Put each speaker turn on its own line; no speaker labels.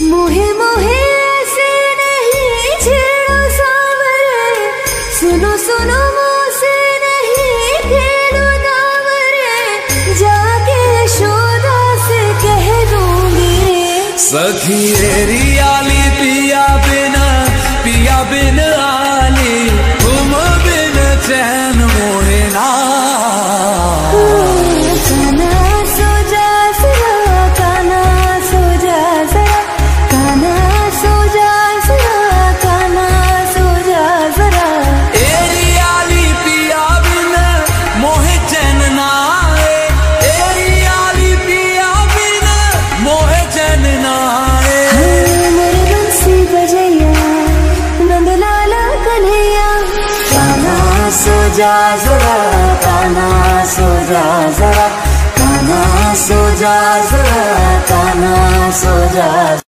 मोहे मोहे ऐसे नहीं छेड़ो सावरे, सुनो सुनो मुझसे नहीं खेलो दावरे, जाके यशोदा से कह दूंगी
सखी तेरी आली पिया बिन आली, तुम बिन चैन मोहे ना।
काना सो जा जरा, काना सो जा जरा, काना सो जा जरा, काना सो जा जरा।
तेरी आली पिया बिन मोहे चैन ना आए, तेरी आली पिया बिन मोहे चैन ना आए।
मेरे बंसी बजैया नंदलाला कन्हैया, काना सो जा जरा, काना सो जा जरा, काना सो जा जरा, काना सो जा।